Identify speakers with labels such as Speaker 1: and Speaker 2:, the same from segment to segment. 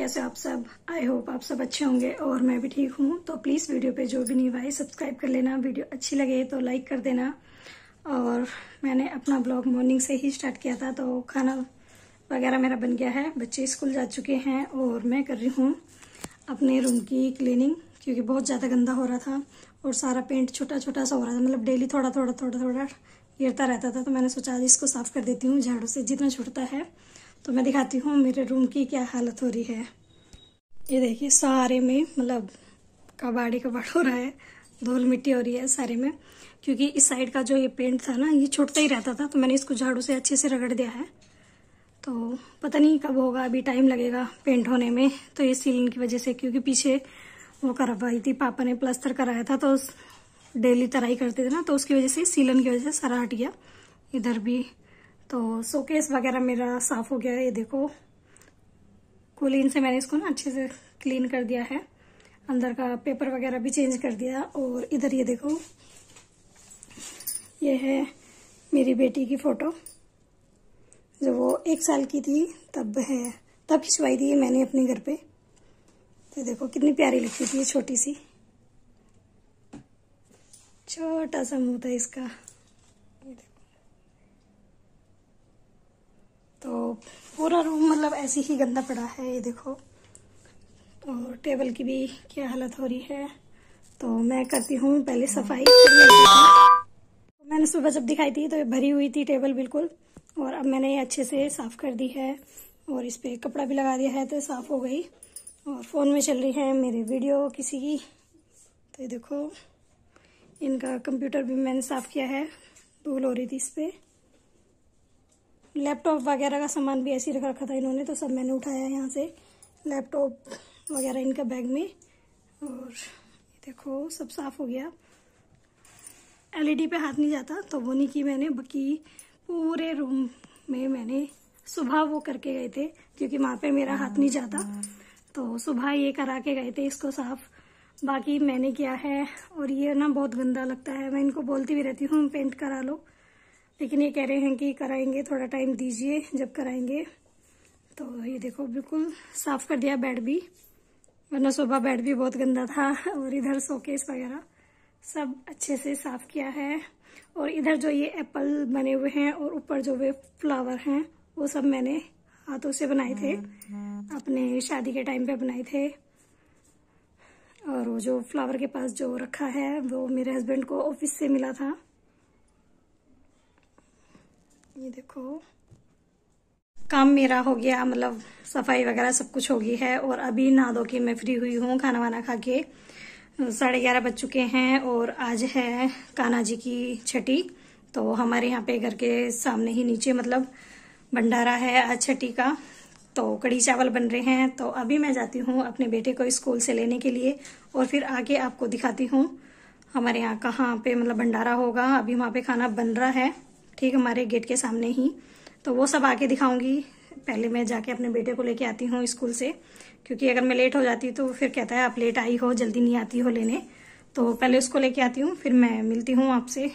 Speaker 1: कैसे आप सब। आई होप आप सब अच्छे होंगे और मैं भी ठीक हूँ। तो प्लीज़ वीडियो पे जो भी नहीं भाई सब्सक्राइब कर लेना, वीडियो अच्छी लगे तो लाइक कर देना। और मैंने अपना ब्लॉग मॉर्निंग से ही स्टार्ट किया था, तो खाना वगैरह मेरा बन गया है, बच्चे स्कूल जा चुके हैं और मैं कर रही हूँ अपने रूम की क्लीनिंग, क्योंकि बहुत ज़्यादा गंदा हो रहा था और सारा पेंट छोटा छोटा सा हो रहा था, मतलब डेली थोड़ा थोड़ा गिरता रहता था। तो मैंने सोचा आज इसको साफ़ कर देती हूँ झाड़ू से, जितना छूटता है। तो मैं दिखाती हूँ मेरे रूम की क्या हालत हो रही है। ये देखिए सारे में मतलब कबाड़ हो रहा है, धूल मिट्टी हो रही है सारे में, क्योंकि इस साइड का जो ये पेंट था ना ये छूटता ही रहता था। तो मैंने इसको झाड़ू से अच्छे से रगड़ दिया है। तो पता नहीं कब होगा, अभी टाइम लगेगा पेंट होने में। तो ये सीलन की वजह से, क्योंकि पीछे वो करवाई थी पापा ने, प्लास्टर कराया था, तो डेली तराई करते थे ना, तो उसकी वजह से सीलन की वजह से सारा हट गया। इधर भी तो शोकेस वगैरह मेरा साफ हो गया है। ये देखो कूलीन से मैंने इसको ना अच्छे से क्लीन कर दिया है, अंदर का पेपर वगैरह भी चेंज कर दिया। और इधर ये देखो, ये है मेरी बेटी की फोटो, जो वो 1 साल की थी तब खिंचवाई थी मैंने अपने घर पे। तो देखो कितनी प्यारी लगती थी, छोटी सी, छोटा सा मुंह था इसका। ये देखो, तो पूरा रूम मतलब ऐसे ही गंदा पड़ा है। ये देखो, और टेबल की भी क्या हालत हो रही है। तो मैं करती हूँ पहले सफाई। मैंने सुबह जब दिखाई थी तो ये भरी हुई थी टेबल बिल्कुल, और अब मैंने ये अच्छे से साफ कर दी है और इस पे कपड़ा भी लगा दिया है, तो साफ हो गई। और फोन में चल रही है मेरी वीडियो किसी की। तो ये देखो इनका कंप्यूटर भी मैंने साफ किया है, धूल हो रही थी इस पे। लैपटॉप वगैरह का सामान भी ऐसे ही रख रखा था इन्होंने, तो सब मैंने उठाया यहाँ से, लैपटॉप वगैरह इनका बैग में। और देखो सब साफ हो गया। एलईडी पे हाथ नहीं जाता तो वो नहीं की मैंने, बाकी पूरे रूम में मैंने सुबह वो करके गए थे, क्योंकि वहां पे मेरा हाथ नहीं जाता, तो सुबह ये करा के गए थे इसको साफ। बाकी मैंने किया है। और ये ना बहुत गंदा लगता है, मैं इनको बोलती भी रहती हूँ पेंट करा लो, लेकिन ये कह रहे हैं कि कराएंगे, थोड़ा टाइम दीजिए जब कराएंगे। तो ये देखो बिल्कुल साफ कर दिया बेड भी, वरना सुबह बेड भी बहुत गंदा था। और इधर शोकेस वगैरह सब अच्छे से साफ किया है। और इधर जो ये एप्पल बने हुए हैं और ऊपर जो वे फ्लावर हैं वो सब मैंने हाथों से बनाए थे, अपने शादी के टाइम पे बनाए थे। और वो जो फ्लावर के पास जो रखा है वो मेरे हस्बैंड को ऑफिस से मिला था। ये देखो काम मेरा हो गया, मतलब सफाई वगैरह सब कुछ हो गई है। और अभी नहा धो के मैं फ्री हुई हूँ, खाना वाना खा के 11:30 बज चुके हैं। और आज है कान्हा जी की छठी, तो हमारे यहाँ पे घर के सामने ही नीचे मतलब भंडारा है आज छठी का, तो कढ़ी चावल बन रहे हैं। तो अभी मैं जाती हूँ अपने बेटे को स्कूल से लेने के लिए, और फिर आके आपको दिखाती हूँ हमारे यहाँ कहाँ पे मतलब भंडारा होगा। अभी वहाँ पे खाना बन रहा है, ठीक हमारे गेट के सामने ही, तो वो सब आके दिखाऊंगी। पहले मैं जाके अपने बेटे को लेके आती हूँ स्कूल से, क्योंकि अगर मैं लेट हो जाती तो फिर कहता है आप लेट आई हो, जल्दी नहीं आती हो लेने। तो पहले उसको लेके आती हूँ, फिर मैं मिलती हूँ आपसे।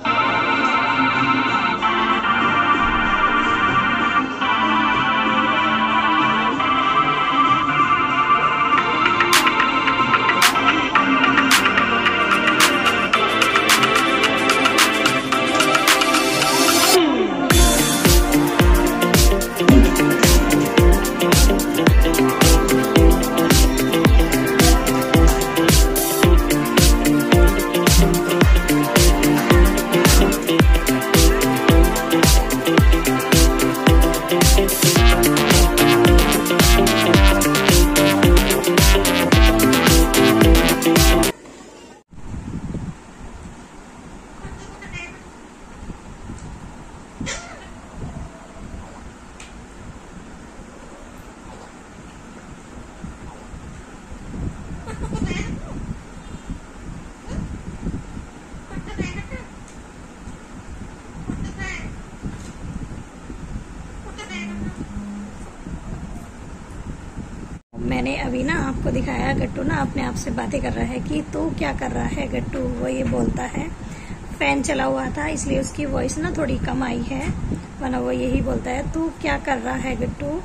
Speaker 1: मैंने अभी ना आपको दिखाया, गट्टू ना अपने आप से बातें कर रहा है कि तू क्या कर रहा है गट्टू, वो ये बोलता है। फैन चला हुआ था इसलिए उसकी वॉइस ना थोड़ी कम आई है, वरना वो यही बोलता है तू क्या कर रहा है गट्टू,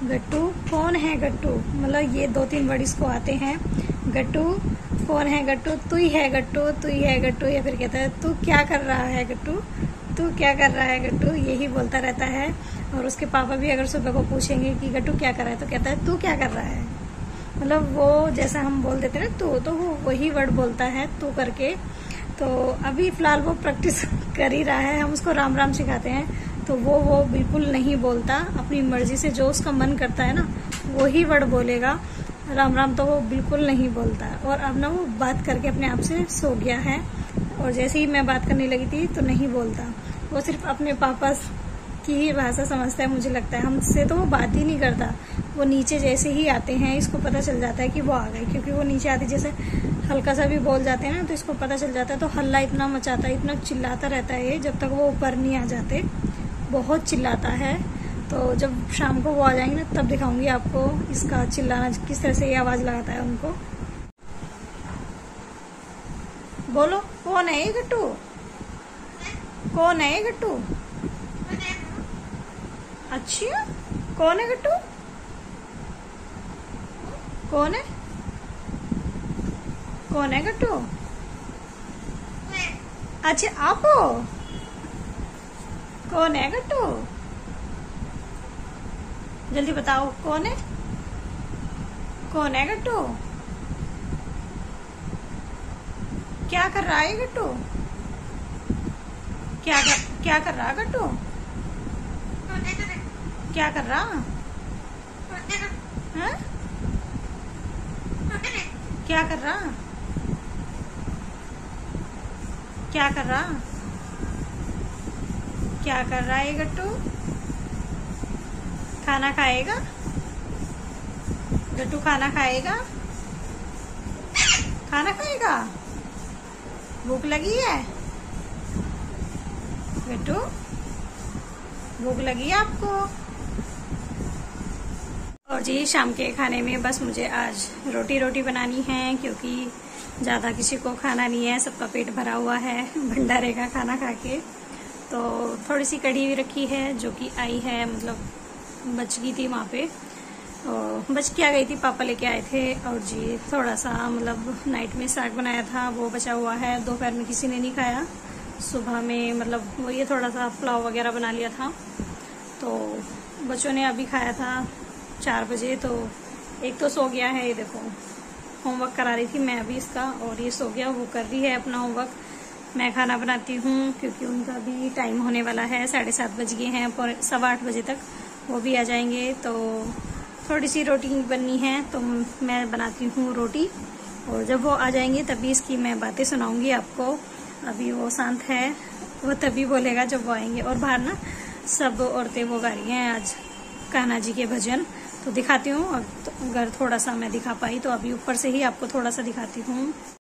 Speaker 1: गट्टू कौन है गट्टू, मतलब ये 2-3 वर्ड इसको आते हैं। गट्टू कौन है गट्टू, तू ही है गट्टू, तू ही है गट्टू, या फिर कहता है तू क्या कर रहा है गट्टू, तू क्या कर रहा है गट्टू, यही बोलता रहता है। और उसके पापा भी अगर सुबह को पूछेंगे कि गट्टू क्या कर रहा है तो कहता है तू क्या कर रहा है। मतलब वो जैसा हम बोल देते हैं ना तू, तो वो वही वर्ड बोलता है तू करके। तो अभी फिलहाल वो प्रैक्टिस कर ही रहा है, हम उसको राम राम सिखाते हैं तो वो बिल्कुल नहीं बोलता, अपनी मर्जी से जो उसका मन करता है ना वही वर्ड बोलेगा। राम राम तो वो बिल्कुल नहीं बोलता। और अब ना वो बात करके अपने आप से सो गया है, और जैसे ही मैं बात करने लगी थी तो नहीं बोलता, वो सिर्फ अपने पापा की ही भाषा समझता है मुझे लगता है, हमसे तो वो बात ही नहीं करता। वो नीचे जैसे ही आते हैं इसको पता चल जाता है कि वो आ गए, क्योंकि वो नीचे आते जैसे हल्का सा भी बोल जाते हैं ना तो इसको पता चल जाता है। तो हल्ला इतना मचाता है, इतना चिल्लाता रहता है ये, जब तक वो ऊपर नहीं आ जाते बहुत चिल्लाता है। तो जब शाम को वो आ जाएंगे ना तब दिखाऊंगी आपको इसका चिल्लाना, किस तरह से ये आवाज लगाता है उनको। बोलो कौन है ये गट्टू, कौन है ये गट्टू, अच्छा कौन है गट्टू, कौन है, कौन है गट्टू, अच्छा आप हो, कौन है गट्टू, जल्दी बताओ कौन है, कौन है गट्टू, क्या कर रहा है गट्टू, क्या कर रहा गट्टू, क्या कर रहा है? क्या कर रहा, क्या कर रहा, क्या कर रहा है गट्टू, खाना खाएगा गट्टू, खाना खाएगा, खाना खाएगा, भूख लगी है गट्टू, भूख लगी है आपको। और जी शाम के खाने में बस मुझे आज रोटी बनानी है, क्योंकि ज़्यादा किसी को खाना नहीं है, सबका पेट भरा हुआ है भंडारे का खाना खा के। तो थोड़ी सी कढ़ी भी रखी है जो कि आई है, मतलब बच गई थी वहाँ पे, और बच के आ गई थी, पापा लेके आए थे। और जी थोड़ा सा मतलब नाइट में साग बनाया था वो बचा हुआ है, दोपहर में किसी ने नहीं खाया, सुबह में मतलब वो ये थोड़ा सा पुलाव वगैरह बना लिया था। तो बच्चों ने अभी खाया था 4 बजे, तो एक तो सो गया है, ये देखो होमवर्क करा रही थी मैं अभी इसका, और ये सो गया, वो कर रही है अपना होमवर्क। मैं खाना बनाती हूँ क्योंकि उनका भी टाइम होने वाला है, 7:30 बज गए हैं, और 7:15 बजे तक वो भी आ जाएंगे। तो थोड़ी सी रोटी बननी है तो मैं बनाती हूँ रोटी, और जब वो आ जाएंगे तभी इसकी मैं बातें सुनाऊंगी आपको। अभी वो शांत है, वो तभी बोलेगा जब वो आएंगे। और बाहर ना सब औरतें वो गा रही हैं आज कान्हा जी के भजन, तो दिखाती हूँ। अगर थोड़ा सा मैं दिखा पाई तो अभी ऊपर से ही आपको थोड़ा सा दिखाती हूँ।